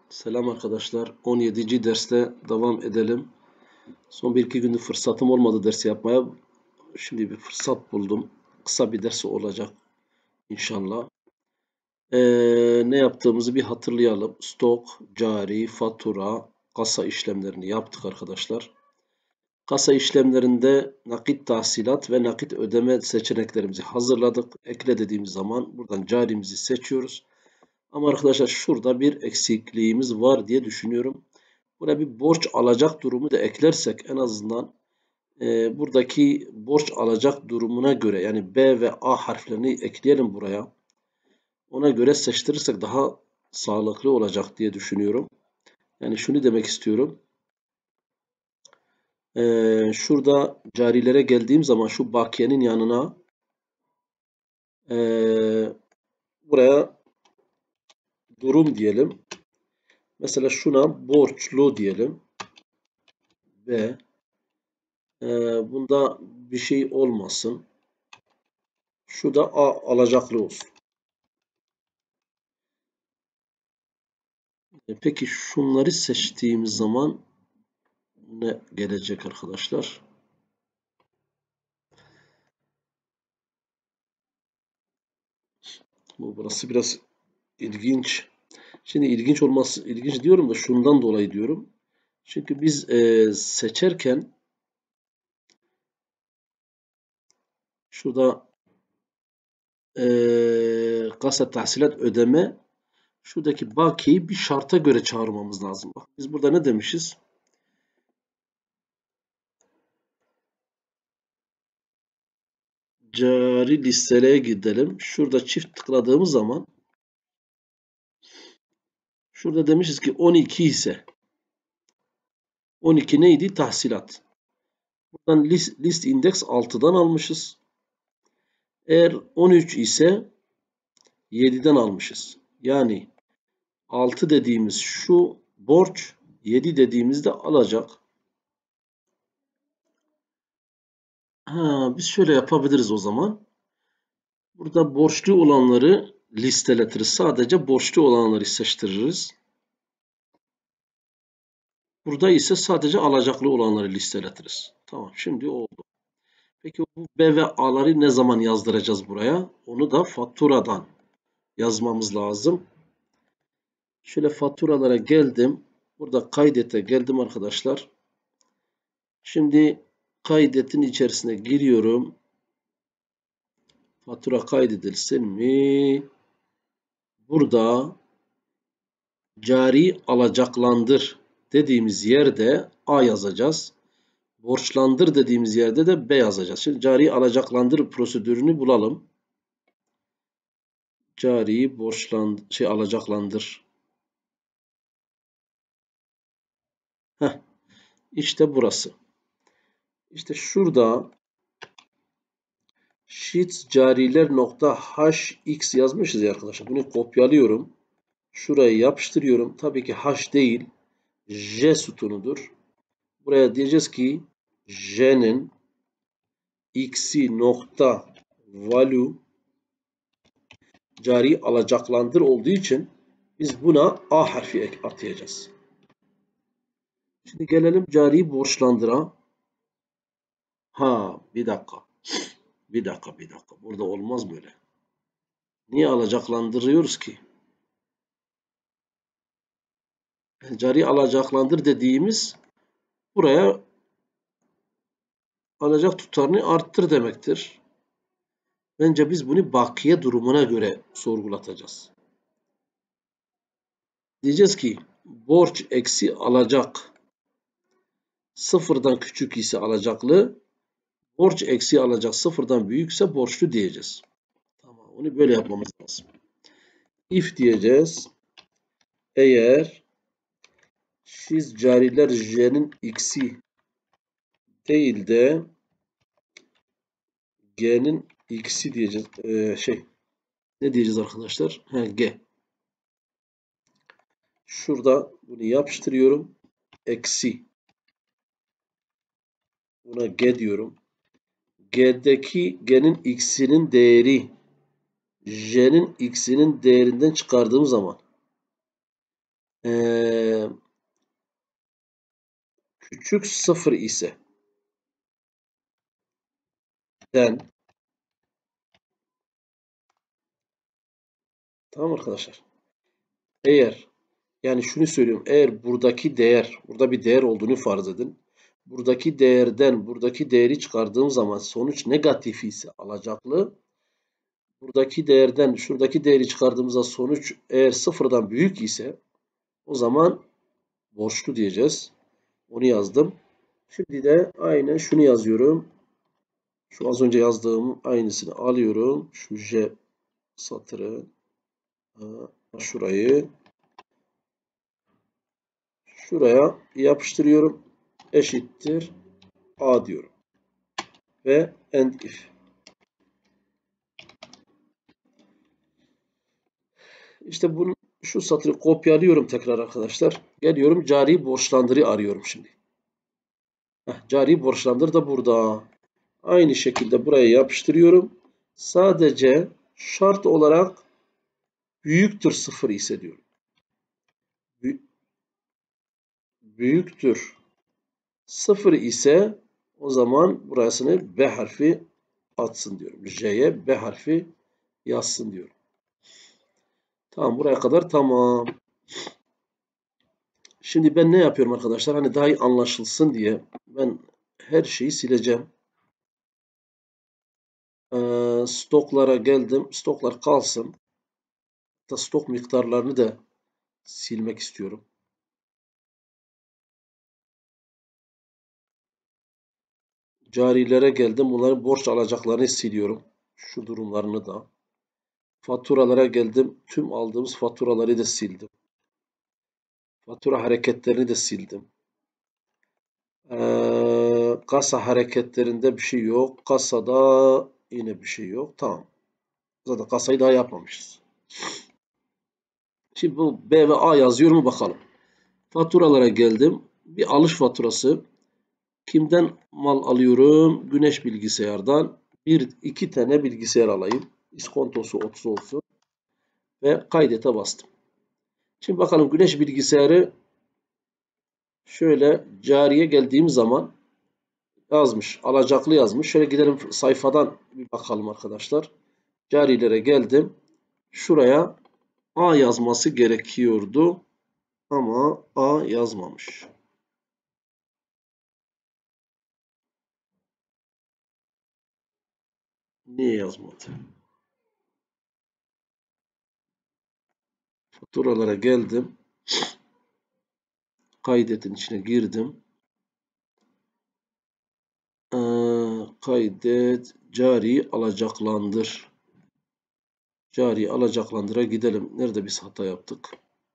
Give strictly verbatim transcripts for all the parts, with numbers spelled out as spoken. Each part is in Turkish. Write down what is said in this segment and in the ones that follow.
Selam arkadaşlar. on yedinci derste devam edelim. Son bir iki gündür fırsatım olmadı ders yapmaya. Şimdi bir fırsat buldum. Kısa bir ders olacak inşallah. Ee, ne yaptığımızı bir hatırlayalım. Stok, cari, fatura, kasa işlemlerini yaptık arkadaşlar. Kasa işlemlerinde nakit tahsilat ve nakit ödeme seçeneklerimizi hazırladık. Ekle dediğimiz zaman buradan carimizi seçiyoruz. Ama arkadaşlar şurada bir eksikliğimiz var diye düşünüyorum. Buraya bir borç alacak durumu da eklersek en azından e, buradaki borç alacak durumuna göre yani B ve A harflerini ekleyelim buraya. Ona göre seçtirirsek daha sağlıklı olacak diye düşünüyorum. Yani şunu demek istiyorum. E, şurada carilere geldiğim zaman şu bakiyenin yanına e, buraya durum diyelim. Mesela şuna borçlu diyelim. Ve e, bunda bir şey olmasın. Şu da A alacaklı olsun. E, Peki şunları seçtiğimiz zaman ne gelecek arkadaşlar? Bu burası biraz ilginç. Şimdi ilginç olması ilginç diyorum da şundan dolayı diyorum. Çünkü biz e, seçerken şurada e, kasa tahsilat ödeme şuradaki bakiyeyi bir şarta göre çağırmamız lazım. Bak biz burada ne demişiz? Cari listelere gidelim. Şurada çift tıkladığımız zaman şurada demişiz ki on iki ise on iki neydi? Tahsilat. Buradan list, list index altıdan almışız. Eğer on üç ise yediden almışız. Yani altı dediğimiz şu borç, yedi dediğimizde alacak. Ha, biz şöyle yapabiliriz o zaman. Burada borçlu olanları listeletiriz. Sadece borçlu olanları seçtiririz. Burada ise sadece alacaklı olanları listeletiriz. Tamam, şimdi oldu. Peki bu B ve A'ları ne zaman yazdıracağız buraya? Onu da faturadan yazmamız lazım. Şöyle faturalara geldim. Burada kaydete geldim arkadaşlar. Şimdi kaydetin içerisine giriyorum. Fatura kaydedilsin mi? Burada cari alacaklandır dediğimiz yerde A yazacağız. Borçlandır dediğimiz yerde de B yazacağız. Şimdi cari alacaklandır prosedürünü bulalım. Cari borçlandır, şey alacaklandır. Heh, işte burası. İşte şurada sheets cariler nokta hx yazmışız ya arkadaşlar. Bunu kopyalıyorum. Şuraya yapıştırıyorum. Tabii ki h değil. J sütunudur. Buraya diyeceğiz ki j'nin x'i nokta value cari alacaklandır olduğu için biz buna a harfi atayacağız. Şimdi gelelim cari borçlandıra. Ha bir dakika. Bir dakika bir dakika. Burada olmaz böyle. Niye alacaklandırıyoruz ki? Cari alacaklandır dediğimiz buraya alacak tutarını arttır demektir. Bence biz bunu bakiye durumuna göre sorgulatacağız. Diyeceğiz ki borç eksi alacak sıfırdan küçük ise alacaklı, borç eksi alacak sıfırdan büyükse borçlu diyeceğiz. Tamam, onu böyle yapmamız lazım. If diyeceğiz. Eğer siz cariler j'nin x'i değil de g'nin x'i diyeceğiz. Ee, şey ne diyeceğiz arkadaşlar? Ha, g. Şurada bunu yapıştırıyorum. Eksi. Buna g diyorum. G'deki g'nin x'inin değeri j'nin x'inin değerinden çıkardığım zaman Ee, küçük sıfır ise den, tamam arkadaşlar. Eğer yani şunu söylüyorum. Eğer buradaki değer, burada bir değer olduğunu farz edin. Buradaki değerden buradaki değeri çıkardığım zaman sonuç negatif ise alacaklı. Buradaki değerden şuradaki değeri çıkardığımızda sonuç eğer sıfırdan büyük ise o zaman borçlu diyeceğiz. Onu yazdım. Şimdi de aynen şunu yazıyorum. Şu az önce yazdığım aynısını alıyorum. Şu J satırı, şurayı şuraya yapıştırıyorum. Eşittir A diyorum. Ve end if. İşte bunu, şu satırı kopyalıyorum tekrar arkadaşlar. Geliyorum cari borçlandırı arıyorum şimdi. Heh, cari borçlandır da burada. Aynı şekilde buraya yapıştırıyorum. Sadece şart olarak büyüktür sıfır ise diyorum. Büyüktür sıfır ise o zaman burasını B harfi atsın diyorum. J'ye B harfi yazsın diyorum. Tamam, buraya kadar tamam. Şimdi ben ne yapıyorum arkadaşlar? Hani daha iyi anlaşılsın diye ben her şeyi sileceğim. Ee, stoklara geldim. Stoklar kalsın. Hatta stok miktarlarını da silmek istiyorum. Carilere geldim. Bunların borç alacaklarını siliyorum. Şu durumlarını da. Faturalara geldim. Tüm aldığımız faturaları da sildim. Fatura hareketlerini de sildim. Ee, kasa hareketlerinde bir şey yok. Kasada yine bir şey yok. Tamam. Zaten kasayı daha yapmamışız. Şimdi bu B ve A yazıyor mu bakalım. Faturalara geldim. Bir alış faturası. Kimden mal alıyorum? Güneş Bilgisayar'dan. Bir, iki tane bilgisayar alayım. İskontosu otuz olsun. Ve kaydete bastım. Şimdi bakalım Güneş Bilgisayarı şöyle cariye geldiğim zaman yazmış. Alacaklı yazmış. Şöyle gidelim sayfadan bir bakalım arkadaşlar. Carilere geldim. Şuraya A yazması gerekiyordu. Ama A yazmamış. Niye yazmadı? Faturalara geldim. Kaydetin içine girdim. Ee, kaydet. Cari alacaklandır. Cari alacaklandıra gidelim. Nerede biz hata yaptık?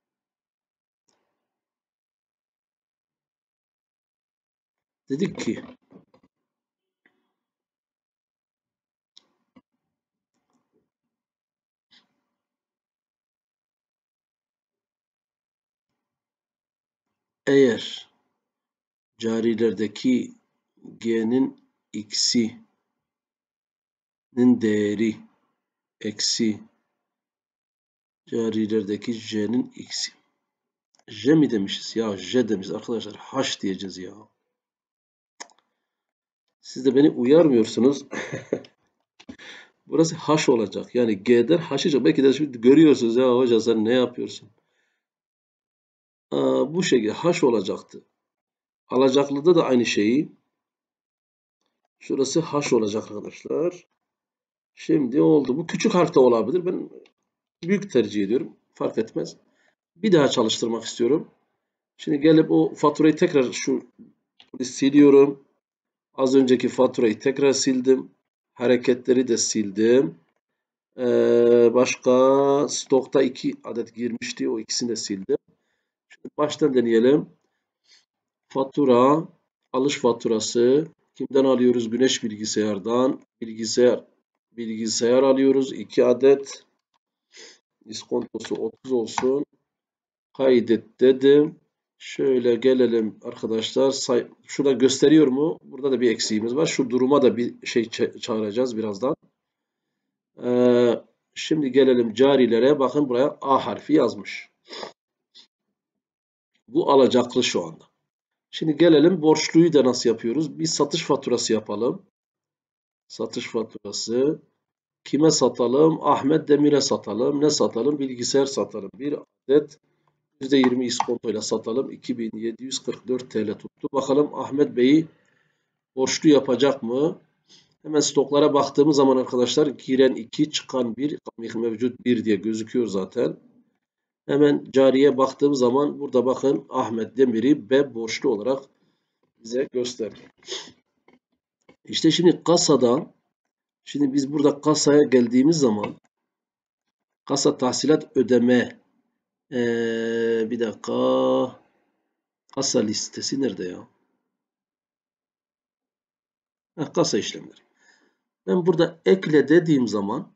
Dedik ki eğer carilerdeki G'nin x'inin değeri eksi carilerdeki J'nin x'i. J mi demişiz? Ya J demişiz arkadaşlar. H diyeceğiz ya. Siz de beni uyarmıyorsunuz. Burası H olacak. Yani G'den H'a çıkacak. Belki de şimdi görüyorsunuz ya hoca sen ne yapıyorsun? Aa, bu şekilde H olacaktı. Alacaklıda da aynı şeyi. Şurası H olacak arkadaşlar. Şimdi oldu. Bu küçük harfte olabilir. Ben büyük tercih ediyorum. Fark etmez. Bir daha çalıştırmak istiyorum. Şimdi gelip o faturayı tekrar şu siliyorum. Az önceki faturayı tekrar sildim. Hareketleri de sildim. Ee, başka stokta iki adet girmişti. O ikisini de sildim. Şimdi baştan deneyelim. Fatura, alış faturası. Kimden alıyoruz? Güneş Bilgisayar'dan. Bilgisayar, bilgisayar alıyoruz. iki adet. İskontosu otuz olsun. Kaydet dedim. Şöyle gelelim arkadaşlar. Say Şurada gösteriyor mu? Burada da bir eksiğimiz var. Şu duruma da bir şey çağıracağız birazdan. Ee, şimdi gelelim carilere. Bakın buraya A harfi yazmış. Bu alacaklı şu anda. Şimdi gelelim borçluyu da nasıl yapıyoruz? Bir satış faturası yapalım. Satış faturası. Kime satalım? Ahmet Demir'e satalım. Ne satalım? Bilgisayar satalım. Bir adet yüzde yirmi iskontoyla satalım. iki bin yedi yüz kırk dört T L tuttu. Bakalım Ahmet Bey'i borçlu yapacak mı? Hemen stoklara baktığımız zaman arkadaşlar giren iki, çıkan bir, mevcut bir diye gözüküyor zaten. Hemen cariye baktığım zaman burada bakın Ahmet Demir'i B borçlu olarak bize gösteriyor. İşte şimdi kasada, şimdi biz burada kasaya geldiğimiz zaman kasa tahsilat ödeme ee, bir dakika, kasa listesi nerede ya? Heh, kasa işlemleri. Ben burada ekle dediğim zaman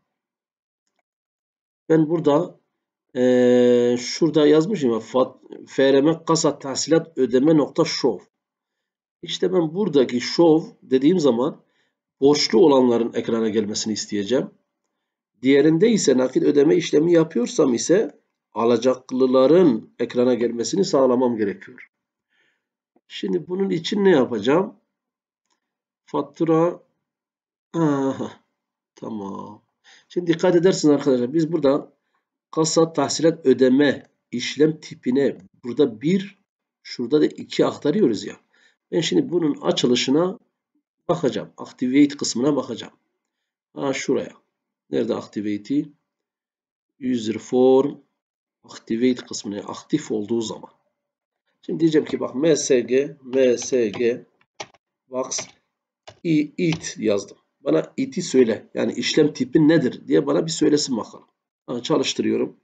ben burada ee, şurada yazmışım ya F R M kasa tahsilat ödeme nokta show. İşte ben buradaki show dediğim zaman borçlu olanların ekrana gelmesini isteyeceğim. Diğerinde ise nakit ödeme işlemi yapıyorsam ise alacaklıların ekrana gelmesini sağlamam gerekiyor. Şimdi bunun için ne yapacağım? Fatura. Aha, tamam. Şimdi dikkat edersiniz arkadaşlar. Biz burada kasa tahsilat ödeme işlem tipine burada bir, şurada da iki aktarıyoruz ya. Ben şimdi bunun açılışına bakacağım. Activate kısmına bakacağım. Ha şuraya. Nerede Activate'i? User form Activate kısmına aktif olduğu zaman. Şimdi diyeceğim ki bak msg msg box it yazdım. Bana it'i söyle. Yani işlem tipi nedir diye bana bir söylesin bakalım. Ha, çalıştırıyorum.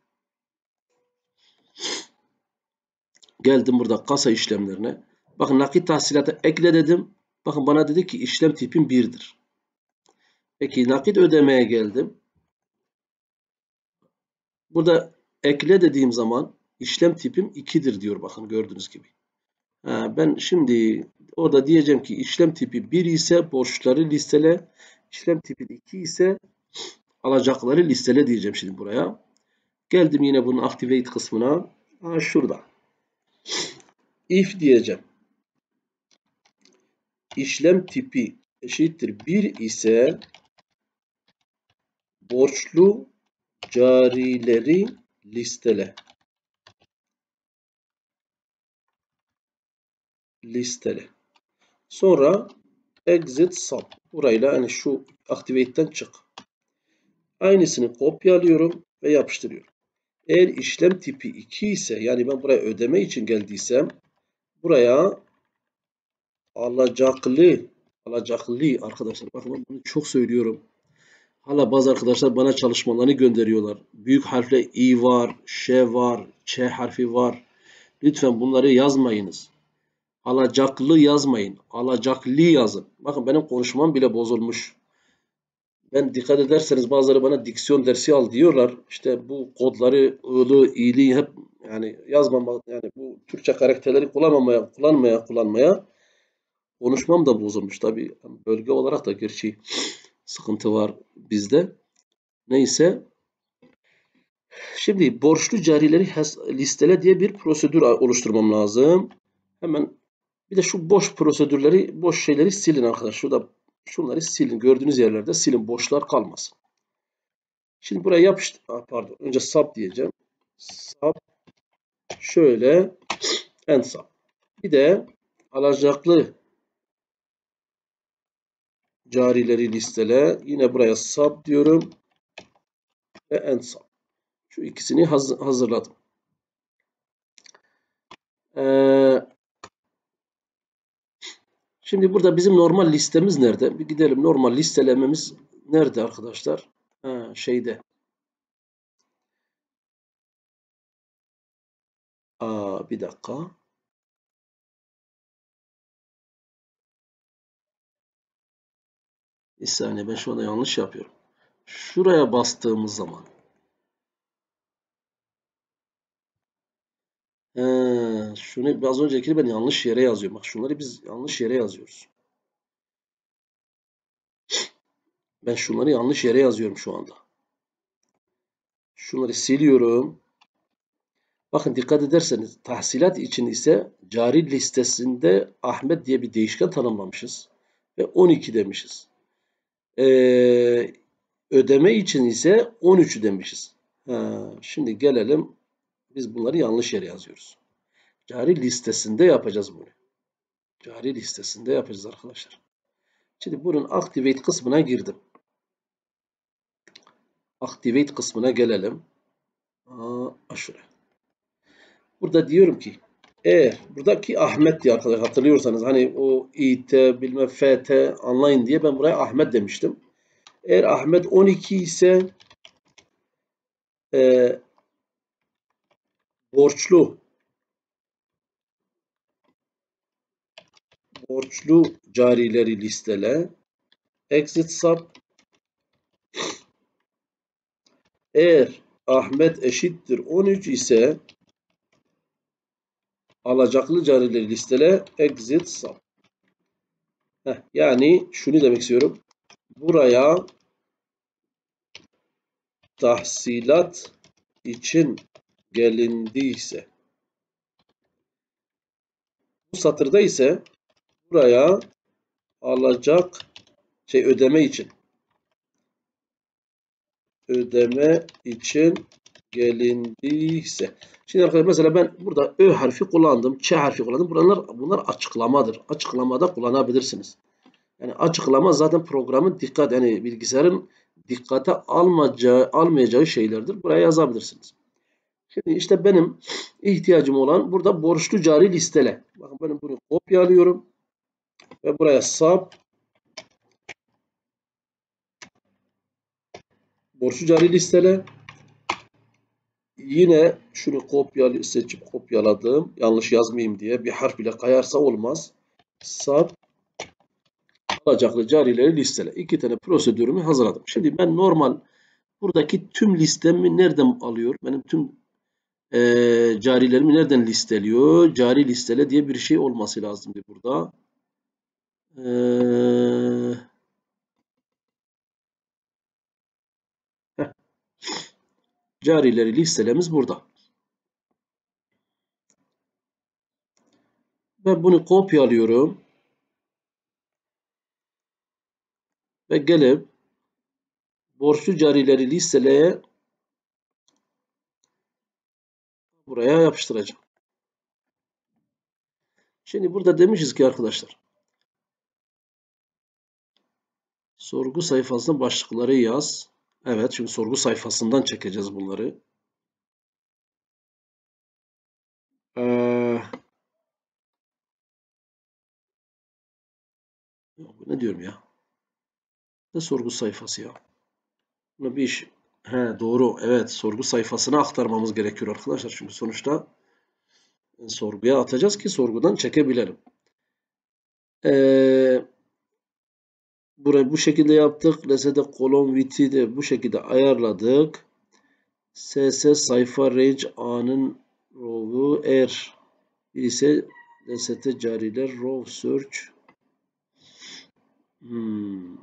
Geldim burada kasa işlemlerine. Bakın nakit tahsilatı ekle dedim. Bakın bana dedi ki işlem tipim birdir. Peki nakit ödemeye geldim. Burada ekle dediğim zaman işlem tipim ikidir diyor bakın gördüğünüz gibi. Ha, ben şimdi orada diyeceğim ki işlem tipi bir ise borçları listele, işlem tipi iki ise alacakları listele diyeceğim şimdi buraya. Geldim yine bunun activate kısmına. Ha, şurada. If diyeceğim. İşlem tipi eşittir bir ise borçlu carileri listele. Listele. Sonra exit sub. Burayla hani şu activate'den çık. Aynısını kopyalıyorum ve yapıştırıyorum. Eğer işlem tipi iki ise yani ben buraya ödeme için geldiysem buraya alacaklı alacaklı arkadaşlar bakın ben bunu çok söylüyorum. Hala bazı arkadaşlar bana çalışmalarını gönderiyorlar. Büyük harfle i var, ş var, ç harfi var. Lütfen bunları yazmayınız. Alacaklı yazmayın. Alacaklı yazın. Bakın benim konuşmam bile bozulmuş. Ben dikkat ederseniz bazıları bana diksiyon dersi al diyorlar. İşte bu kodları, ı'lı, i'li hep yani yazmamak yani bu Türkçe karakterleri kullanmamaya, kullanmaya, kullanmaya konuşmam da bozulmuş. Tabii bölge olarak da gerçi sıkıntı var bizde. Neyse. Şimdi borçlu carileri listele diye bir prosedür oluşturmam lazım. Hemen bir de şu boş prosedürleri, boş şeyleri silin arkadaşlar. Şurada şunları silin. Gördüğünüz yerlerde silin. Boşlar kalmasın. Şimdi buraya yapıştır. Ah, pardon. Önce sub diyeceğim. Sub şöyle end sub. Bir de alacaklı carileri listele. Yine buraya sub diyorum. Ve end sub. Şu ikisini haz hazırladım. Ee, şimdi burada bizim normal listemiz nerede? Bir gidelim. Normal listelememiz nerede arkadaşlar? Ha, şeyde. Aa, bir dakika. Bir saniye ben şu anda yanlış yapıyorum. Şuraya bastığımız zaman. He, şunu az önceki ben yanlış yere yazıyorum. Bak şunları biz yanlış yere yazıyoruz. Ben şunları yanlış yere yazıyorum şu anda. Şunları siliyorum. Bakın dikkat ederseniz tahsilat için ise cari listesinde Ahmet diye bir değişken tanımlamışız. Ve on iki demişiz. Ee, ödeme için ise on üç demişiz. Ha, şimdi gelelim. Biz bunları yanlış yere yazıyoruz. Cari listesinde yapacağız bunu. Cari listesinde yapacağız arkadaşlar. Şimdi bunun activate kısmına girdim. Activate kısmına gelelim. Aa, şuraya. Burada diyorum ki eğer buradaki Ahmet diye arkadaşlar hatırlıyorsanız hani o İT bilmem F T anlayın diye ben buraya Ahmet demiştim. Eğer Ahmet on iki ise e, borçlu borçlu carileri listele exit sub eğer Ahmet eşittir on üç ise alacaklı carileri listele exit sub. Heh, yani şunu demek istiyorum. Buraya tahsilat için gelindiyse bu satırda ise buraya alacak şey ödeme için ödeme için gelindiyse. Şimdi arkadaşlar mesela ben burada Ö harfi kullandım, Ç harfi kullandım. Bunlar, bunlar açıklamadır. Açıklamada kullanabilirsiniz. Yani açıklama zaten programın dikkat yani bilgisayarın dikkate almayacağı, almayacağı şeylerdir. Buraya yazabilirsiniz. Şimdi işte benim ihtiyacım olan burada borçlu cari listele. Bakın ben bunu kopyalıyorum ve buraya sub borçlu cari listele. Yine şunu kopyal seçip kopyaladım. Yanlış yazmayayım diye bir harf bile kayarsa olmaz. Sub alacaklı carileri listele. İki tane prosedürümü hazırladım. Şimdi ben normal buradaki tüm listemi nereden alıyor? Benim tüm e, carilerimi nereden listeliyor? Cari listele diye bir şey olması lazımdı burada. Ee, carileri listelemiz burada. Ben bunu kopyalıyorum. Ve gelip borçlu carileri listeleye buraya yapıştıracağım. Şimdi burada demişiz ki arkadaşlar sorgu sayfasında başlıkları yaz. Evet, şimdi sorgu sayfasından çekeceğiz bunları. Ee, ne diyorum ya? Ne sorgu sayfası ya? Buna bir iş. He, doğru. Evet, sorgu sayfasına aktarmamız gerekiyor arkadaşlar. Çünkü sonuçta sorguya atacağız ki sorgudan çekebilelim. Ee, burayı bu şekilde yaptık. L S D kolon width'i de bu şekilde ayarladık. S S sayfa range A'nın row'u eğer ise L S T cariler row search. Hmm.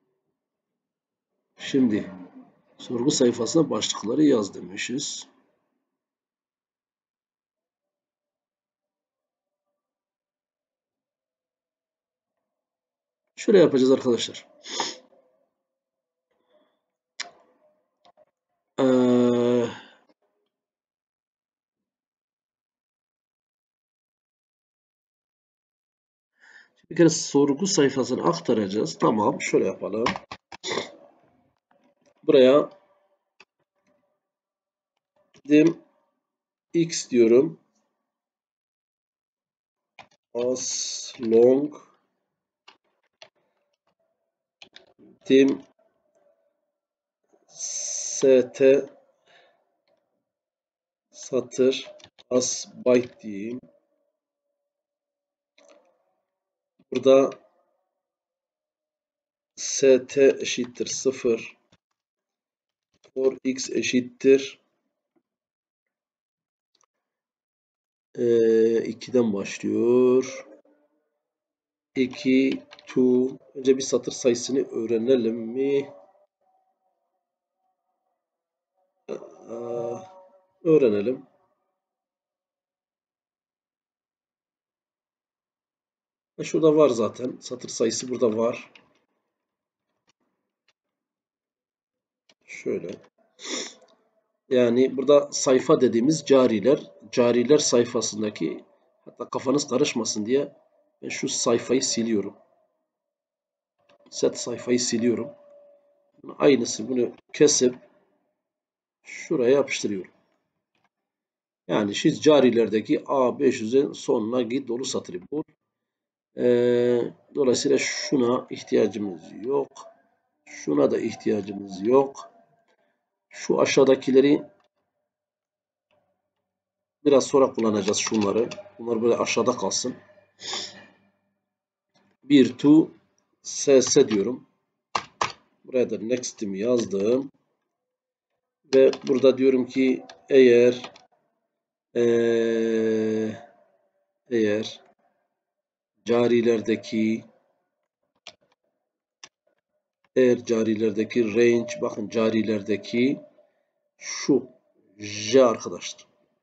Şimdi sorgu sayfasına başlıkları yaz demişiz. Şöyle yapacağız arkadaşlar. Ee, bir kere sorgu sayfasını aktaracağız. Tamam, şöyle yapalım. Buraya dim x diyorum. As long dim st satır as byte diyeyim. Burada st eşittir sıfır. For x eşittir Ee, ikiden başlıyor. iki, iki. Önce bir satır sayısını öğrenelim mi? Ee, öğrenelim. E şurada var zaten. Satır sayısı burada var. Şöyle. Yani burada sayfa dediğimiz cariler. Cariler sayfasındaki, hatta kafanız karışmasın diye ben şu sayfayı siliyorum. Set sayfayı siliyorum. Aynısı bunu kesip şuraya yapıştırıyorum. Yani siz carilerdeki A beş yüzün sonuna git dolu satırı bul. Ee, dolayısıyla şuna ihtiyacımız yok. Şuna da ihtiyacımız yok. Şu aşağıdakileri biraz sonra kullanacağız şunları. Bunlar böyle aşağıda kalsın. bir to ss diyorum. Buraya da next'imi yazdım. Ve burada diyorum ki eğer ee, eğer carilerdeki eğer carilerdeki range, bakın carilerdeki şu J arkadaşlar.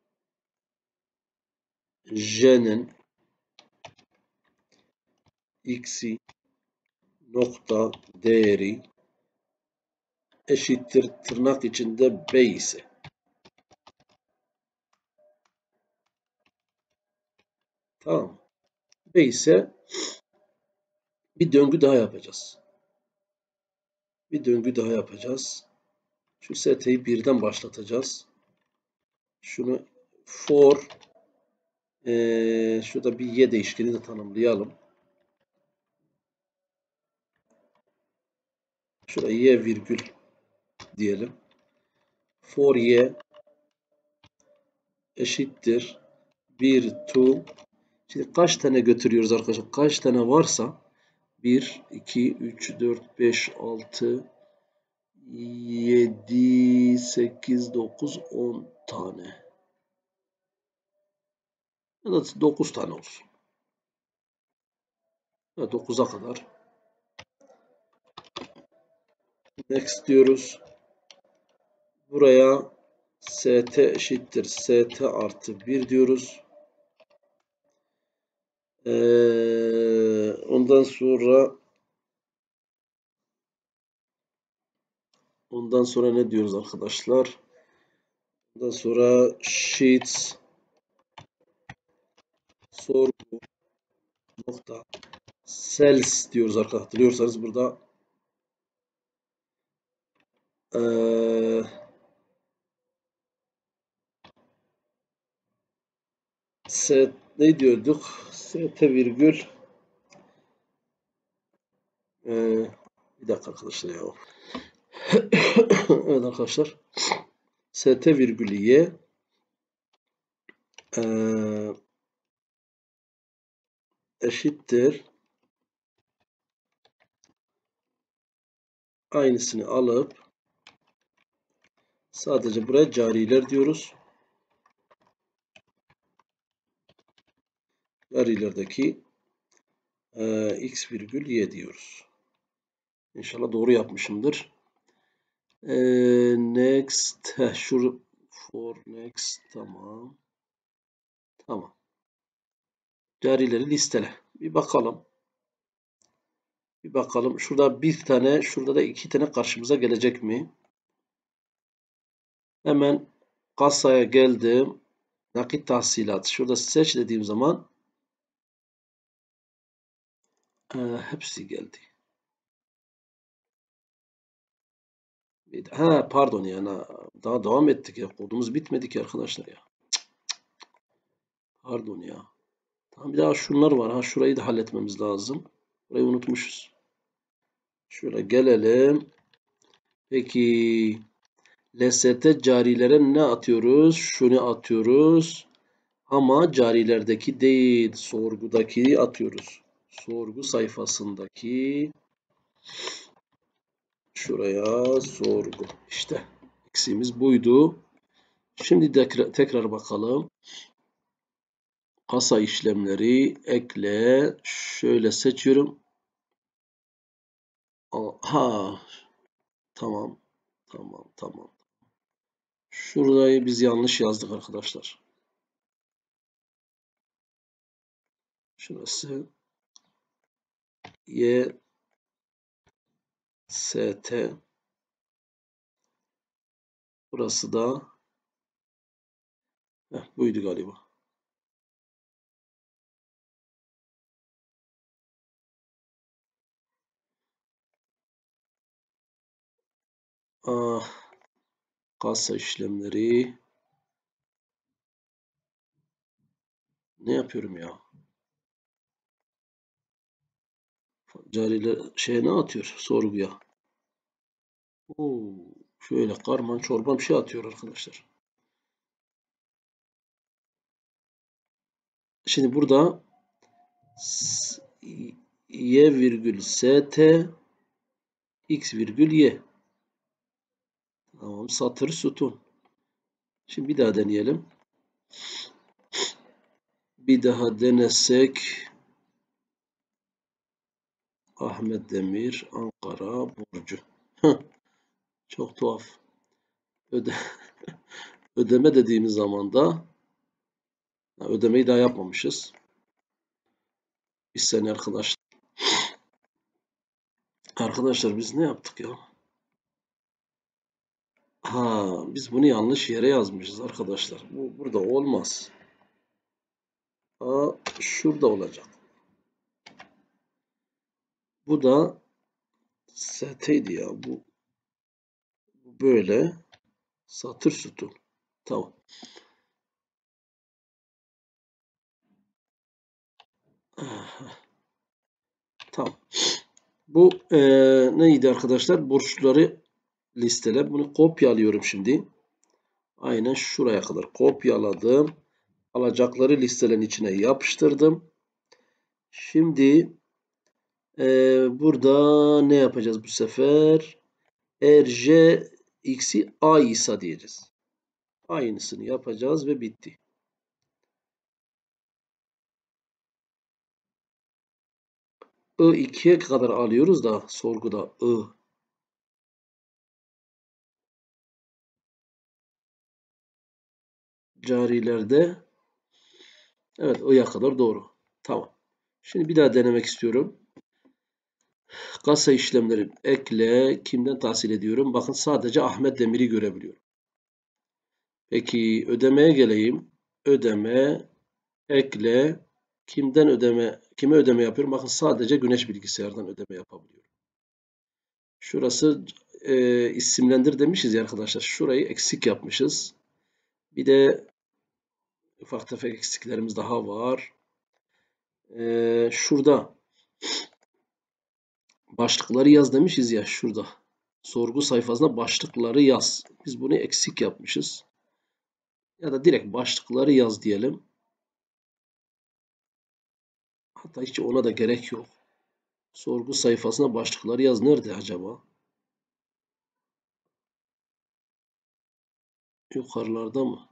J'nin x'i nokta değeri eşittir tırnak içinde B ise, tamam, B ise bir döngü daha yapacağız. Bir döngü daha yapacağız. Şu set'i birden başlatacağız. Şunu for ee, şurada bir y değişkeni de tanımlayalım. Şuraya y virgül diyelim. For y eşittir bir to, şimdi kaç tane götürüyoruz arkadaşlar? Kaç tane varsa bir, iki, üç, dört, beş, altı, yedi, sekiz, dokuz, on tane. Ya da dokuz tane olsun. Ya dokuza kadar. Next diyoruz. Buraya st eşittir st artı bir diyoruz. Ee, ondan sonra ondan sonra ne diyoruz arkadaşlar? Ondan sonra sheets sorgu nokta cells diyoruz arkadaşlar. Hatırlıyorsanız burada ee, set ne diyorduk? St virgül ee, bir dakika arkadaşlar ya. Evet arkadaşlar. St virgülü y ee, eşittir. Aynısını alıp sadece buraya cariler diyoruz. Carilerdeki e, x virgül y diyoruz. İnşallah doğru yapmışımdır. E, next. Heh, şu for next. Tamam. Tamam. Carileri listele. Bir bakalım. Bir bakalım. Şurada bir tane, şurada da iki tane karşımıza gelecek mi? Hemen kasaya geldim. Nakit tahsilatı. Şurada seç dediğim zaman e, hepsi geldi. Ha pardon yani daha devam ettik ya. Kodumuz bitmedi ki arkadaşlar ya. Pardon ya. Tamam, bir daha şunlar var. Ha şurayı da halletmemiz lazım. Burayı unutmuşuz. Şöyle gelelim. Peki lst carilere ne atıyoruz? Şunu atıyoruz. Ama carilerdeki değil, sorgudaki atıyoruz. Sorgu sayfasındaki şuraya sorgu. İşte eksiğimiz buydu. Şimdi tekrar, tekrar bakalım. Kasa işlemleri ekle. Şöyle seçiyorum. Ha, tamam. Tamam, tamam. Şurayı biz yanlış yazdık arkadaşlar. Şurası Y S T. Burası da heh, buydu galiba. Ah, kasa işlemleri. Ne yapıyorum ya? Cariler şeye ne atıyor? Sorguya. Oo, şöyle karman çorban bir şey atıyor arkadaşlar. Şimdi burada y virgül st x virgül y. Tamam, satır sütun. Şimdi bir daha deneyelim. Bir daha denesek Ahmet Demir, Ankara, Burcu. Çok tuhaf. Öde ödeme dediğimiz zaman da ödemeyi daha yapmamışız. Bir sene arkadaşlar. Arkadaşlar biz ne yaptık ya? Ha, biz bunu yanlış yere yazmışız arkadaşlar. Bu burada olmaz. A şurada olacak. Bu da st'ydi ya. Bu, bu böyle satır sütun. Tamam. Tamam. Bu e, neydi arkadaşlar? Borçları listele. Bunu kopyalıyorum şimdi. Aynen şuraya kadar kopyaladım. Alacakları listelerin içine yapıştırdım. Şimdi e, burada ne yapacağız bu sefer? Eğer J x'i A ise diyeceğiz. Aynısını yapacağız ve bitti. I ikiye kadar alıyoruz da sorguda I. Carilerde evet I'ya kadar doğru. Tamam. Şimdi bir daha denemek istiyorum. Kasa işlemleri ekle. Kimden tahsil ediyorum? Bakın sadece Ahmet Demir'i görebiliyorum. Peki ödemeye geleyim. Ödeme, ekle. Kimden ödeme, kime ödeme yapıyorum? Bakın sadece Güneş Bilgisayar'dan ödeme yapabiliyorum. Şurası e, isimlendir demişiz ya arkadaşlar. Şurayı eksik yapmışız. Bir de ufak tefek eksiklerimiz daha var. E, şurada başlıkları yaz demişiz ya şurada. Sorgu sayfasında başlıkları yaz. Biz bunu eksik yapmışız. Ya da direkt başlıkları yaz diyelim. Hatta hiç ona da gerek yok. Sorgu sayfasına başlıkları yaz. Nerede acaba? Yukarılarda mı?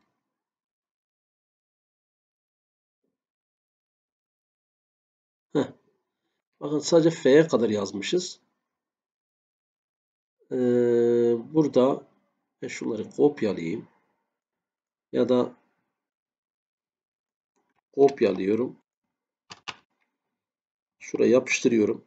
Heh. Bakın sadece F'ye kadar yazmışız. Ee, burada şunları kopyalayayım. Ya da kopyalıyorum. Şuraya yapıştırıyorum.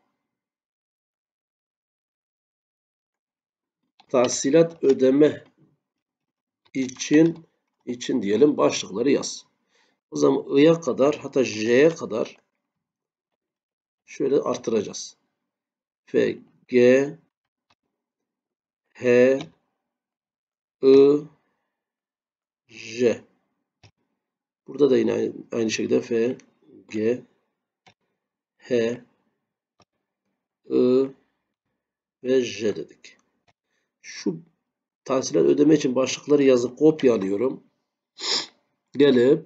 Tahsilat ödeme için için diyelim başlıkları yaz. O zaman I'ya kadar hatta J'ye kadar şöyle artıracağız. F, G, H, I, J. Burada da yine aynı şekilde F, G, H, I ve J dedik. Şu tahsilat ödeme için başlıkları yazıp kopyalıyorum. Gelip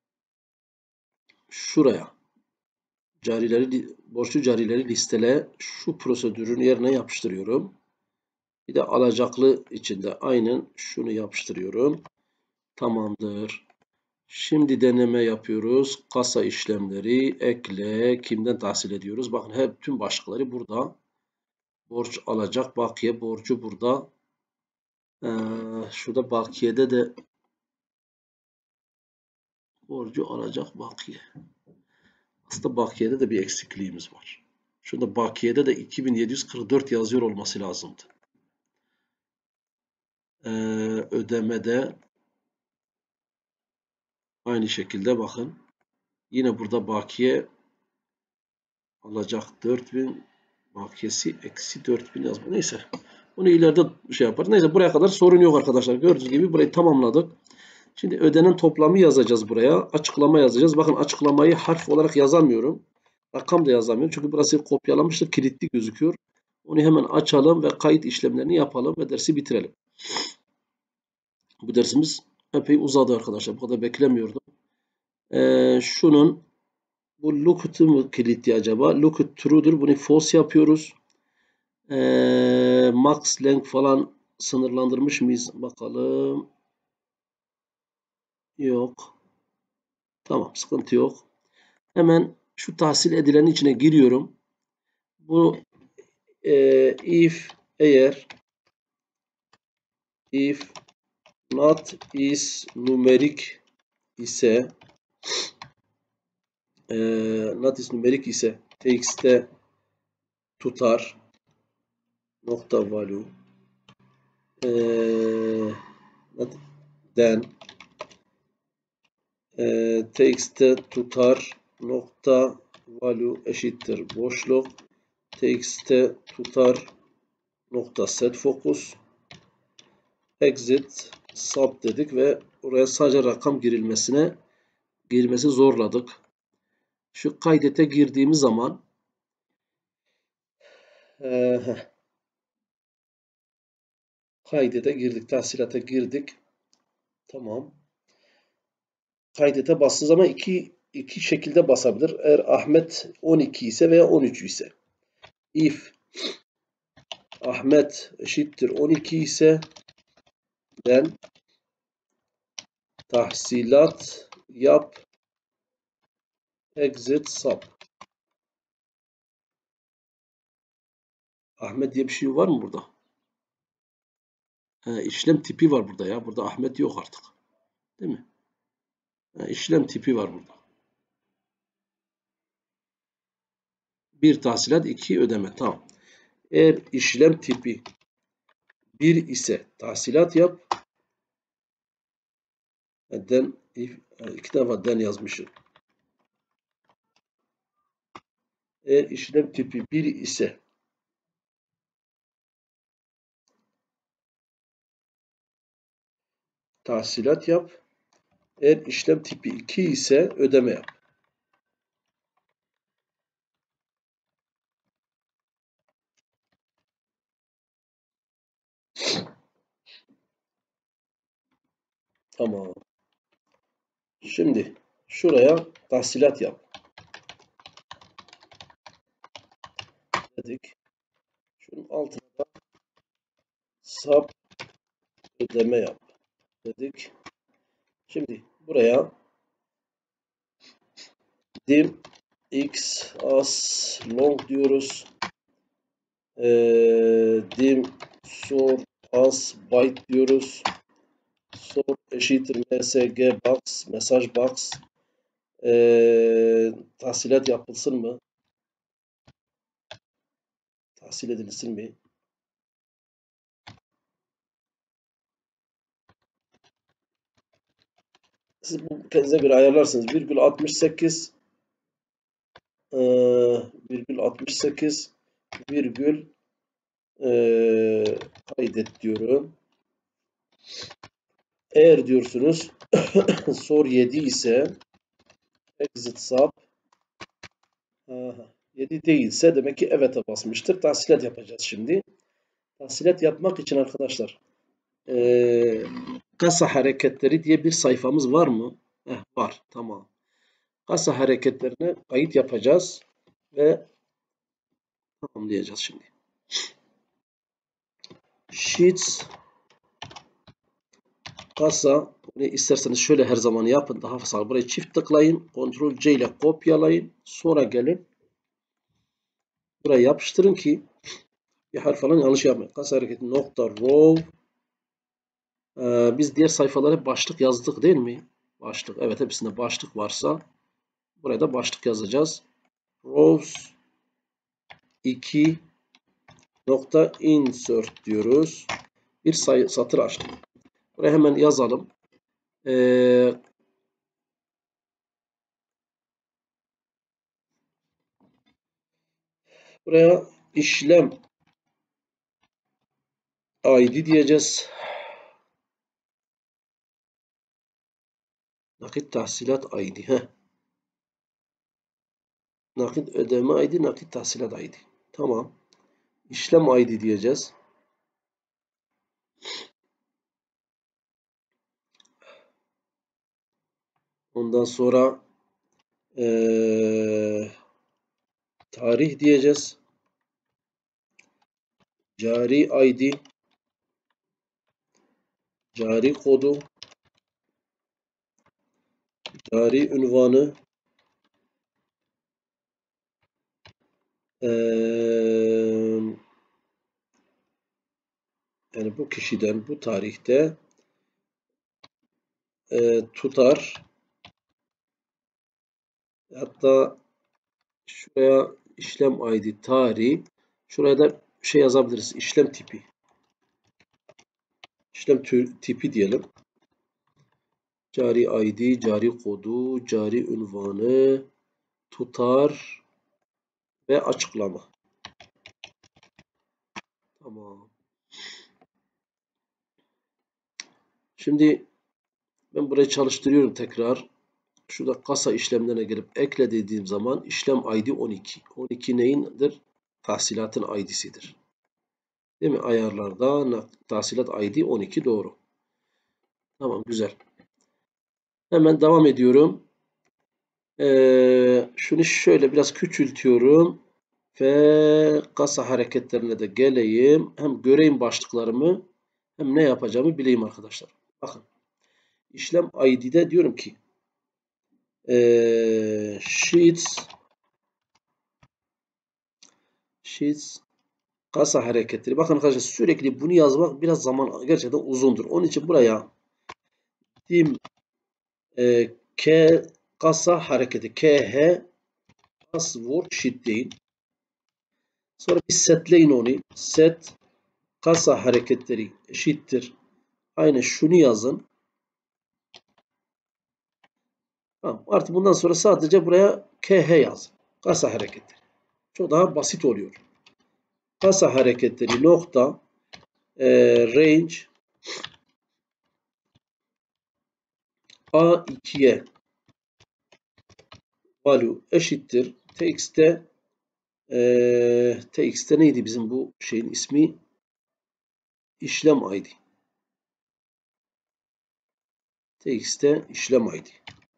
şuraya carileri, borçlu carileri listele şu prosedürün yerine yapıştırıyorum. Bir de alacaklı içinde aynen şunu yapıştırıyorum. Tamamdır. Şimdi deneme yapıyoruz. Kasa işlemleri ekle. Kimden tahsil ediyoruz? Bakın hep tüm başlıkları burada. Borç alacak. Bakiye borcu burada. Ee, şurada bakiyede de borcu alacak bakiye. Aslında bakiyede de bir eksikliğimiz var. Şurada bakiyede de iki bin yedi yüz kırk dört yazıyor olması lazımdı. Ee, ödemede aynı şekilde bakın. Yine burada bakiye alacak dört bin, bakiyesi eksi dört bin yazma. Neyse. Bunu ileride şey yapar. Neyse, buraya kadar sorun yok arkadaşlar. Gördüğünüz gibi burayı tamamladık. Şimdi ödenen toplamı yazacağız buraya. Açıklama yazacağız. Bakın, açıklamayı harf olarak yazamıyorum. Rakam da yazamıyorum. Çünkü burası kopyalanmıştır. Kilitli gözüküyor. Onu hemen açalım ve kayıt işlemlerini yapalım ve dersi bitirelim. Bu dersimiz epey uzadı arkadaşlar. Bu kadar beklemiyordum. Ee, şunun bu lookit'ı mı kilitli acaba? Lookit true'dur. Bunu false yapıyoruz. Ee, max length falan sınırlandırmış mıyız? Bakalım. Yok. Tamam, sıkıntı yok. Hemen şu tahsil edilenin içine giriyorum. Bu e, if eğer if not is numerik ise e, not is numerik ise txt'te tutar nokta value e, then e, txt'te tutar nokta value eşittir boşluk txt'te tutar nokta set focus exit sub dedik ve oraya sadece rakam girilmesine girmesi zorladık. Şu kaydete girdiğimiz zaman e, kaydete girdik, tahsilata girdik. Tamam. Kaydete bastığı zaman iki, iki şekilde basabilir. Eğer Ahmet on iki ise veya on üç ise. If Ahmet eşittir on iki ise then tahsilat yap exit sub. Ahmet diye bir şey var mı burada? Ha, işlem tipi var burada ya. Burada Ahmet yok artık. Değil mi? Ha, işlem tipi var burada. Bir tahsilat, iki ödeme. Tamam. Eğer işlem tipi bir ise tahsilat yap. Den, iki defa den yazmışım. Eğer işlem tipi bir ise tahsilat yap. Eğer işlem tipi iki ise ödeme yap. Tamam. Şimdi şuraya tahsilat yap dedik. Şunun altına da sub ödeme yap dedik. Şimdi buraya dim x as long diyoruz. Ee, dim sort as byte diyoruz. Sort eşittir msg box, mesaj box. Ee, tahsilat yapılsın mı? Tahsil edilsin mi? Siz bu kendinize göre ayarlarsınız. Virgül altmış sekiz e, virgül altmış sekiz virgül e, kaydet diyorum. Eğer diyorsunuz sor yedi ise exit sub yedi değilse demek ki evet'e basmıştır. Tahsilat yapacağız şimdi. Tahsilat yapmak için arkadaşlar e, kasa hareketleri diye bir sayfamız var mı? Heh, var. Tamam. Kasa hareketlerine kayıt yapacağız ve tamamlayacağız şimdi. Sheets kasa, bunu isterseniz şöyle her zaman yapın. Daha fazla buraya çift tıklayın. Ctrl C ile kopyalayın. Sonra gelin. Buraya yapıştırın ki bir harf falan yanlış yapmayın. Kasa hareketi nokta row. Ee, biz diğer sayfalara başlık yazdık değil mi? Başlık. Evet, hepsinde başlık varsa buraya da başlık yazacağız. Rows iki nokta insert diyoruz. Bir sayı satır açtık. Buraya hemen yazalım. Ee, buraya işlem I D diyeceğiz. Nakit tahsilat I D. Heh. Nakit ödeme I D, nakit tahsilat I D. Tamam. İşlem I D diyeceğiz. Ondan sonra ee, tarih diyeceğiz. Cari I D, cari kodu, cari ünvanı, ee, yani bu kişiden bu tarihte e, tutar. Hatta şuraya işlem I D, tarih. Şuraya da şey yazabiliriz. İşlem tipi. İşlem tipi diyelim. Cari I D, cari kodu, cari ünvanı, tutar ve açıklama. Tamam. Şimdi ben burayı çalıştırıyorum tekrar. Şurada kasa işlemlerine gelip ekle dediğim zaman işlem I D on iki. on iki neyindir? Tahsilatın I D'sidir. Değil mi? Ayarlarda tahsilat I D on iki doğru. Tamam, güzel. Hemen devam ediyorum. Ee, şunu şöyle biraz küçültüyorum. Ve kasa hareketlerine de geleyim. Hem göreyim başlıklarımı hem ne yapacağımı bileyim arkadaşlar. Bakın. İşlem I D'de diyorum ki ee, sheets sheets kasa hareketleri. Bakın arkadaşlar, sürekli bunu yazmak biraz zaman gerçekten uzundur. Onun için buraya dim e, K kasa hareketi K H as worksheet deyin. Sonra bir setleyin onu. Set kasa hareketleri eşittir. Aynen şunu yazın. Tamam. Artık bundan sonra sadece buraya K H yazın. Kasa hareketleri. Çok daha basit oluyor. Kasa hareketleri nokta e, range A ikiye value eşittir. Text'te e, text'te neydi bizim bu şeyin ismi? İşlem I D. Text'te işlem I D.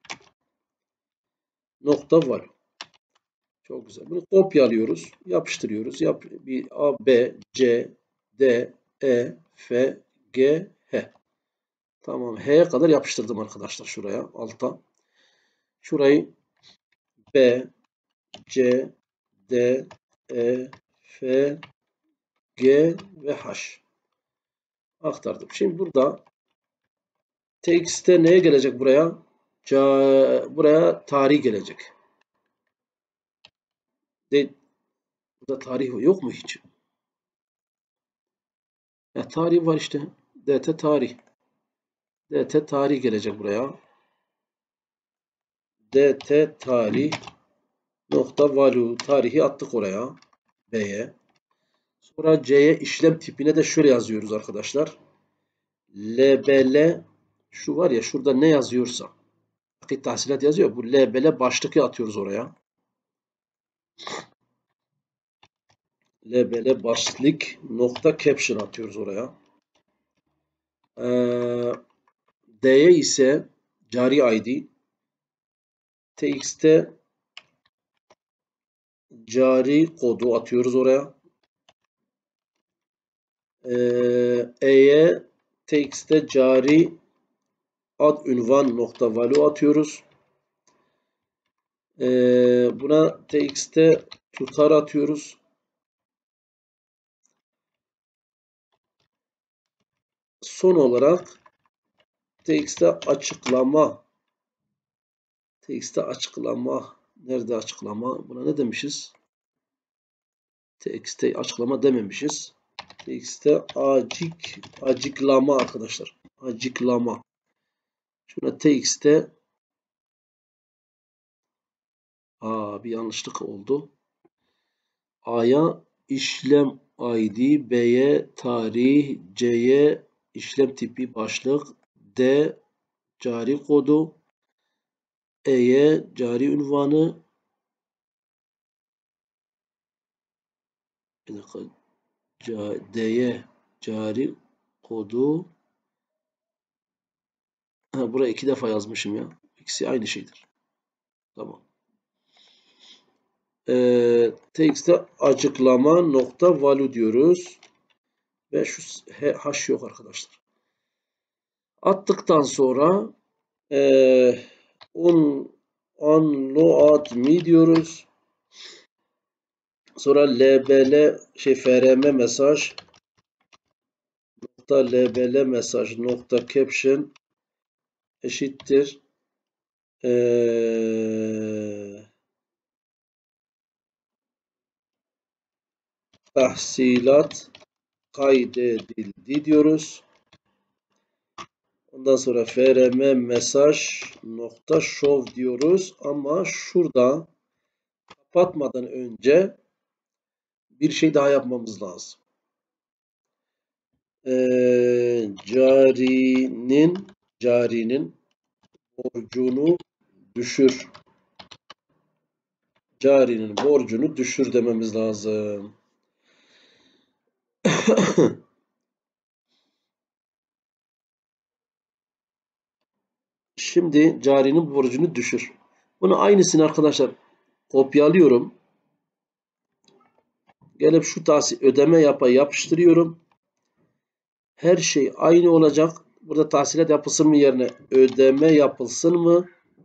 Nokta value. Çok güzel. Bunu kopyalıyoruz. Yapıştırıyoruz. Yap, bir A, B, C, D, E, F, G, H. Tamam. H'ye kadar yapıştırdım arkadaşlar şuraya. Alta. Şurayı B, C, D, E, F, G ve H aktardım. Şimdi burada text'te neye gelecek buraya? Ca, buraya tarih gelecek. De, burada tarih yok mu hiç? Ya, tarih var işte. dt tarih. dt tarih gelecek buraya. dt tarih nokta value tarihi attık oraya. B'ye. Sonra C'ye işlem tipine de şöyle yazıyoruz arkadaşlar. L B L şu var ya, şurada ne yazıyorsa. Nakit tahsilat yazıyor. Bu L B L başlığı atıyoruz oraya. L B L başlık nokta caption atıyoruz oraya. Ee, D'ye ise cari I D. Txt'te cari kodu atıyoruz oraya. Ee, E'ye txt'te cari ad ünvan nokta value atıyoruz. Ee, buna txt'te tutar atıyoruz. Son olarak txt'te açıklama txt'te açıklama nerede açıklama? Buna ne demişiz? txt açıklama dememişiz. Txt acik acıklama arkadaşlar. Acıklama. Şuna txt Aa, bir yanlışlık oldu. A'ya işlem I D, B'ye tarih, C'ye işlem tipi başlık, D cari kodu, E'ye cari ünvanı, D'ye cari kodu. Ha, buraya iki defa yazmışım ya. İkisi aynı şeydir. Tamam. Ee, Txt'e açıklama nokta value diyoruz. Ve şu h yok arkadaşlar. Attıktan sonra ee, un unload me diyoruz. Sonra lbl şey frm mesaj nokta lbl mesaj nokta caption eşittir ee, tahsilat kaydedildi diyoruz. Ondan sonra frm mesaj nokta show diyoruz. Ama şurada kapatmadan önce bir şey daha yapmamız lazım. Ee, carinin carinin borcunu düşür. Carinin borcunu düşür dememiz lazım. Şimdi carinin borcunu düşür. Bunu aynısını arkadaşlar kopyalıyorum. Gelip şu tahsil ödeme yapa yapıştırıyorum. Her şey aynı olacak. Burada tahsilat yapılsın mı yerine ödeme yapılsın mı?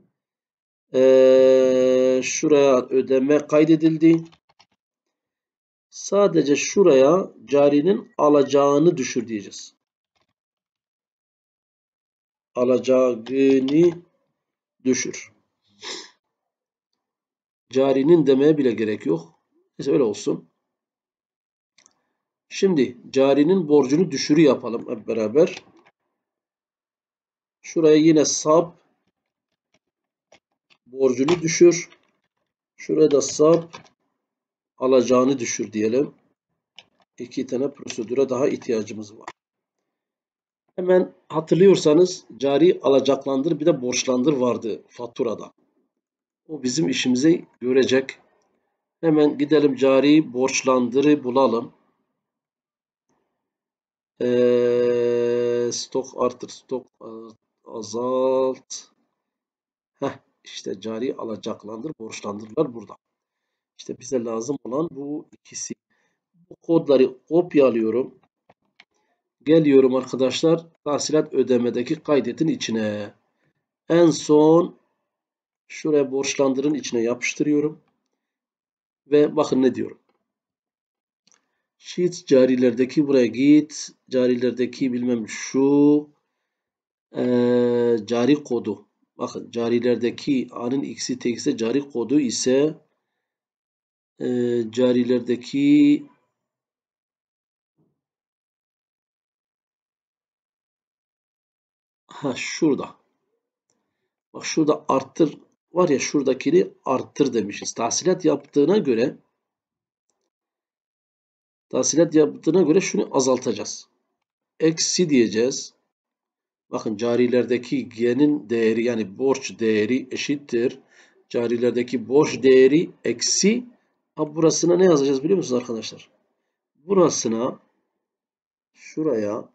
Ee, şuraya ödeme kaydedildi. Sadece şuraya carinin alacağını düşür diyeceğiz. Alacağını düşür. Carinin demeye bile gerek yok. Neyse öyle olsun. Şimdi carinin borcunu düşürü yapalım hep beraber. Şuraya yine sub borcunu düşür. Şuraya da sub alacağını düşür diyelim. İki tane prosedüre daha ihtiyacımız var. Hemen hatırlıyorsanız cari alacaklandır bir de borçlandır vardı faturada. O bizim işimize görecek. Hemen gidelim cari borçlandırı bulalım. Ee, stok artır, stok azalt. Heh, işte cari alacaklandır, borçlandırlar burada. İşte bize lazım olan bu ikisi. Bu kodları kopyalıyorum. Geliyorum arkadaşlar. Tahsilat ödemedeki kaydetin içine. En son şuraya borçlandırın içine yapıştırıyorum. Ve bakın ne diyorum. Sheet carilerdeki buraya git. Carilerdeki bilmem şu ee, cari kodu. Bakın carilerdeki A'nın x'i tekse cari kodu ise e, carilerdeki ha şurada. Bak şurada arttır var ya şuradakini arttır demişiz. Tahsilat yaptığına göre tahsilat yaptığına göre şunu azaltacağız. Eksi diyeceğiz. Bakın carilerdeki G'nin değeri yani borç değeri eşittir. Carilerdeki borç değeri eksi. Ha, burasına ne yazacağız biliyor musunuz arkadaşlar? Burasına şuraya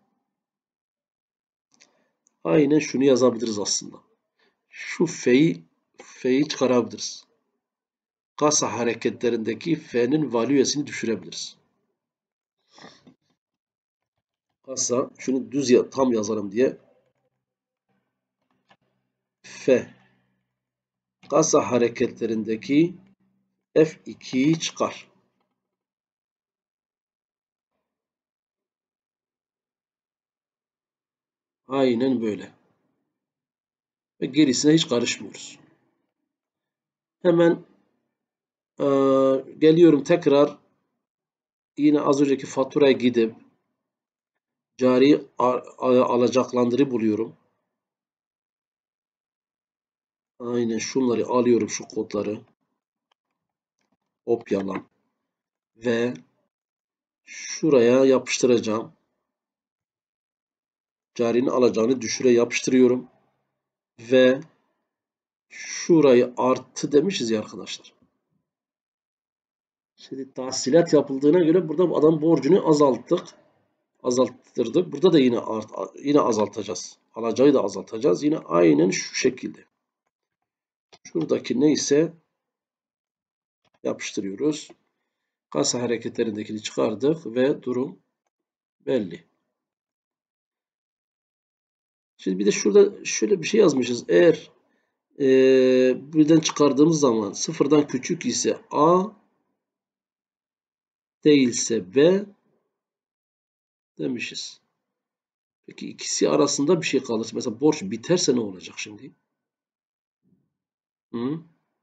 aynen şunu yazabiliriz aslında. Şu F'yi F'yi çıkarabiliriz. Kasa hareketlerindeki F'nin valuesini düşürebiliriz. Kasa şunu düz ya, tam yazalım diye F kasa hareketlerindeki F ikiyi çıkar. Aynen böyle. Ve gerisine hiç karışmıyoruz. Hemen ee, geliyorum tekrar yine az önceki faturaya gidip cari alacaklandırı buluyorum. Aynen şunları alıyorum, şu kodları. Kopyala ve şuraya yapıştıracağım. Carinin alacağını düşüre yapıştırıyorum. Ve şurayı artı demişiz ya arkadaşlar. Şimdi tahsilat yapıldığına göre burada adam borcunu azalttık. Azalttırdık. Burada da yine art, yine azaltacağız. Alacağı da azaltacağız. Yine aynen şu şekilde. Şuradaki neyse yapıştırıyoruz. Kasa hareketlerindekini çıkardık ve durum belli. Şimdi bir de şurada şöyle bir şey yazmışız. Eğer e, birden çıkardığımız zaman sıfırdan küçük ise A, değilse B demişiz. Peki ikisi arasında bir şey kalırsa, mesela borç biterse ne olacak şimdi? Hı?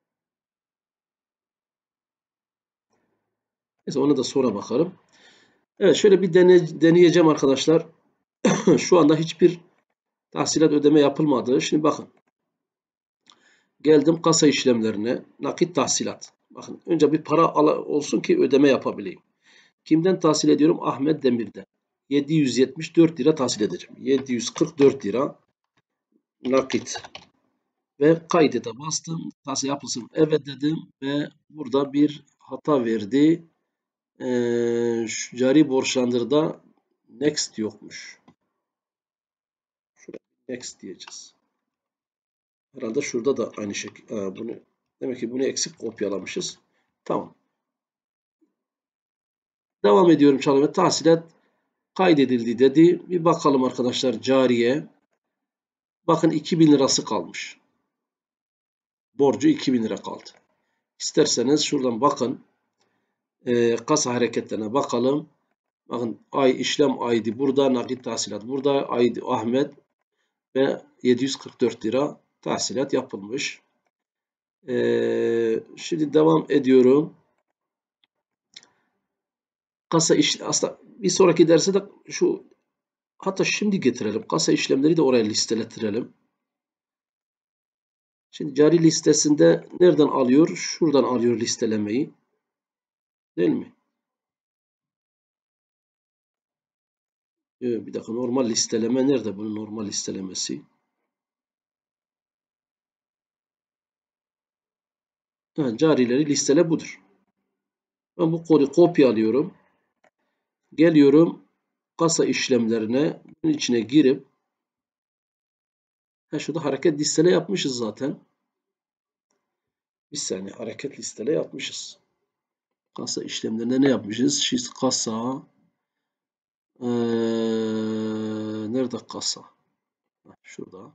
Neyse ona da sonra bakarım. Evet, şöyle bir dene, deneyeceğim arkadaşlar. Şu anda hiçbir tahsilat ödeme yapılmadı. Şimdi bakın. Geldim kasa işlemlerine. Nakit tahsilat. Bakın önce bir para olsun ki ödeme yapabileyim. Kimden tahsil ediyorum? Ahmet Demir'den. yedi yüz yetmiş dört lira tahsil edeceğim. yedi yüz kırk dört lira nakit. Ve kaydete bastım. Tahsil yapılsın. Evet dedim ve burada bir hata verdi. Ee, cari borçlandırıda next yokmuş. Şuraya next diyeceğiz. Herhalde şurada da aynı şekilde. Bunu, demek ki bunu eksik kopyalamışız. Tamam. Devam ediyorum çalışmaya. Tahsilat kaydedildi dedi. Bir bakalım arkadaşlar cariye. Bakın iki bin lirası kalmış. Borcu iki bin lira kaldı. İsterseniz şuradan bakın. E, kasa hareketlerine bakalım. Bakın ay işlem I D burada, nakit tahsilat burada, I D Ahmet ve yedi yüz kırk dört lira tahsilat yapılmış. Ee, şimdi devam ediyorum. Kasa iş aslında bir sonraki derste de şu, hatta şimdi getirelim. Kasa işlemleri de oraya listeletelim. Şimdi cari listesinde nereden alıyor? Şuradan alıyor listelemeyi. Değil mi? Ee, bir dakika, normal listeleme nerede? Bunun normal listelemesi. Ha, carileri listele budur. Ben bu kodu kopyalıyorum. Geliyorum kasa işlemlerine, bunun içine girip ha, şurada hareket listele yapmışız zaten. Bir saniye, hareket listele yapmışız. Kasa işlemlerinde ne yapmışız? Shift kasa. Ee, nerede kasa? Şurada.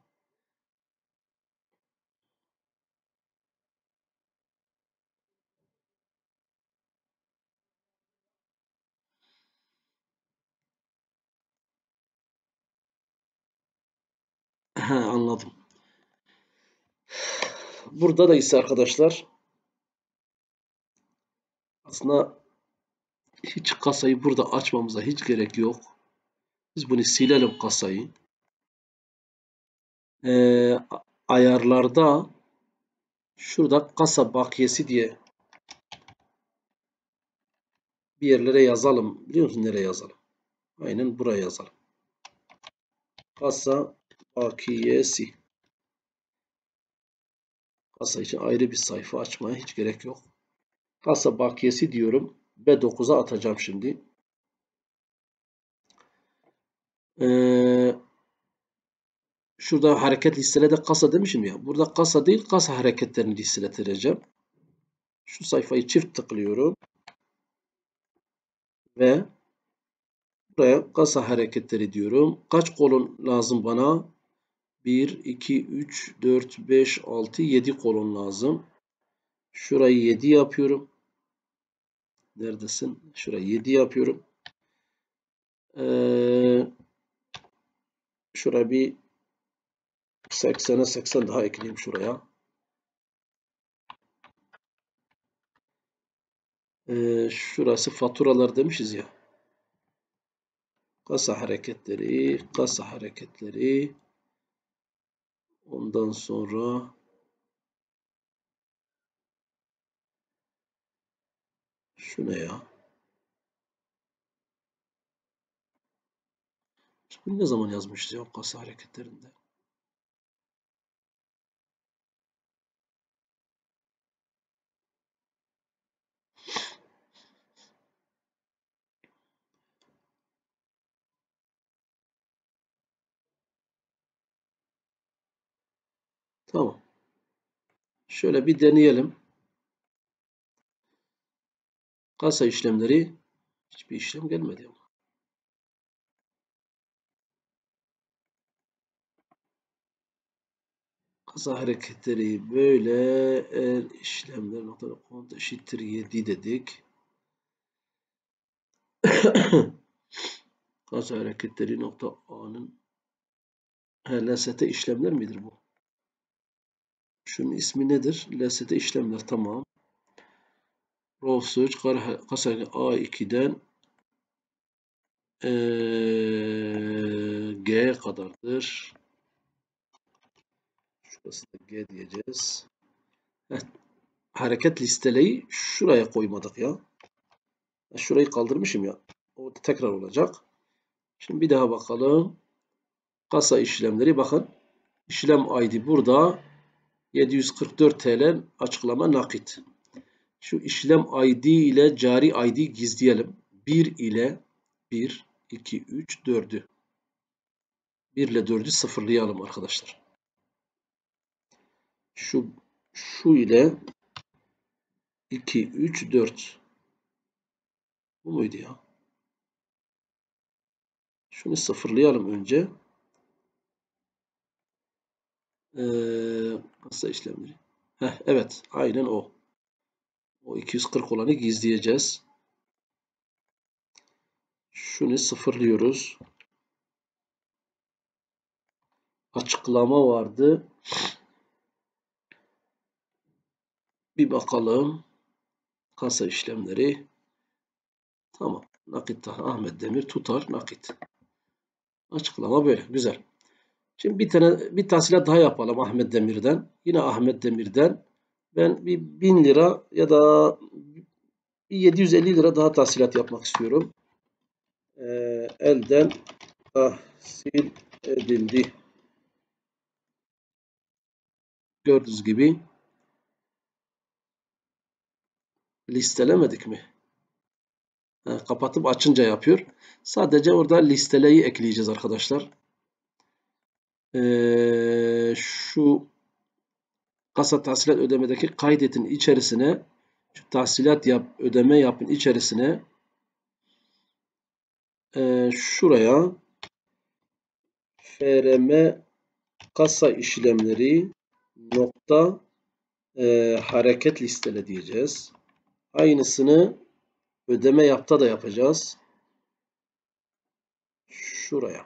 He, anladım. Burada da ise arkadaşlar aslında hiç kasayı burada açmamıza hiç gerek yok. Biz bunu silelim kasayı. Ee, ayarlarda şurada kasa bakiyesi diye bir yerlere yazalım. Biliyor musun nereye yazalım? Aynen buraya yazalım. Kasa bakiyesi. Kasa için ayrı bir sayfa açmaya hiç gerek yok. Kasa bakiyesi diyorum. B dokuza atacağım şimdi. Ee, şurada hareket listelede kasa demişim ya. Burada kasa değil, kasa hareketlerini listeleteceğim. Şu sayfayı çift tıklıyorum. Ve buraya kasa hareketleri diyorum. Kaç kolon lazım bana? bir, iki, üç, dört, beş, altı, yedi kolon lazım. Şurayı yedi yapıyorum. Neredesin? Şurayı yedi yapıyorum. Ee, şuraya bir seksene seksen daha ekleyeyim şuraya. Ee, şurası faturalar demişiz ya. Kasa hareketleri, kasa hareketleri. Ondan sonra şu ne ya? Bunu ne zaman yazmışız ya kasa hareketlerinde? Tamam. Şöyle bir deneyelim. Kasa işlemleri, hiçbir işlem gelmedi ama. Kasa hareketleri böyle, eğer işlemler nokta kont eşittir yedi dedik. Kasa hareketleri nokta A'nın L S T işlemler midir bu? Şunun ismi nedir? L S T işlemler, tamam. Row search kasa A iki'den ee, G'ye kadardır. Şurası da G diyeceğiz. Heh. Hareket listeleyi şuraya koymadık ya. Şurayı kaldırmışım ya. O tekrar olacak. Şimdi bir daha bakalım. Kasa işlemleri, bakın. İşlem I D burada. yedi yüz kırk dört T L açıklama nakit. Şu işlem I D ile cari I D gizleyelim. bir ile bir, iki, üç, dördü. bir ile dördü sıfırlayalım arkadaşlar. Şu şu ile iki, üç, dört. Bu muydu ya? Şunu sıfırlayalım önce. Ee, kasa işlemleri. Heh, evet, aynen o. O iki yüz kırk olanı gizleyeceğiz. Şunu sıfırlıyoruz. Açıklama vardı. Bir bakalım. Kasa işlemleri. Tamam. Nakit Ahmet Demir tutar nakit. Açıklama böyle. Güzel. Şimdi bir tane bir tahsilat daha yapalım Ahmet Demir'den. Yine Ahmet Demir'den. Ben bir bin lira ya da bir yedi yüz elli lira daha tahsilat yapmak istiyorum. Ee, elden tahsil edildi. Gördüğünüz gibi listelemedik mi? Ha, kapatıp açınca yapıyor. Sadece orada listeleyi ekleyeceğiz arkadaşlar. Ee, şu kasa tahsilat ödemedeki kaydetin içerisine, şu tahsilat yap, ödeme yapın içerisine e, şuraya F R M kasa işlemleri nokta e, hareket listele diyeceğiz. Aynısını ödeme yapta da yapacağız. Şuraya.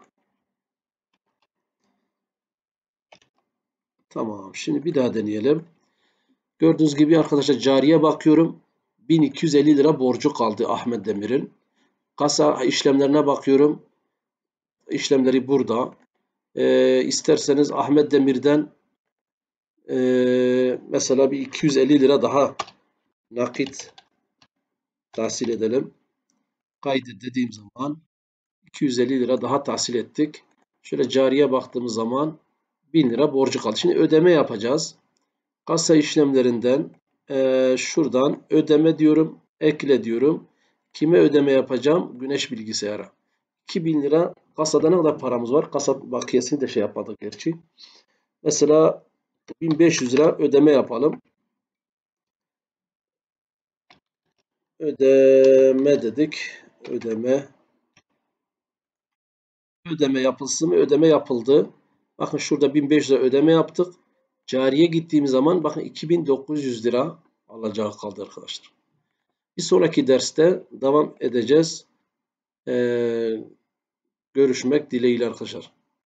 Tamam. Şimdi bir daha deneyelim. Gördüğünüz gibi arkadaşlar cariye bakıyorum. bin iki yüz elli lira borcu kaldı Ahmet Demir'in. Kasa işlemlerine bakıyorum. İşlemleri burada. Ee, isterseniz Ahmet Demir'den e, mesela bir iki yüz elli lira daha nakit tahsil edelim. Kaydet dediğim zaman iki yüz elli lira daha tahsil ettik. Şöyle cariye baktığımız zaman bin lira borcu kaldı. Şimdi ödeme yapacağız. Kasa işlemlerinden e, şuradan ödeme diyorum, ekle diyorum. Kime ödeme yapacağım? Güneş Bilgisayar'a. iki bin lira kasada ne kadar paramız var? Kasa bakiyesini de şey yapmadık gerçi. Mesela bin beş yüz lira ödeme yapalım. Ödeme dedik. Ödeme. Ödeme yapılsın mı? Ödeme yapıldı. Bakın şurada bin beş yüz lira ödeme yaptık. Cariye gittiğim zaman bakın iki bin dokuz yüz lira alacağı kaldı arkadaşlar. Bir sonraki derste devam edeceğiz. Ee, görüşmek dileğiyle arkadaşlar.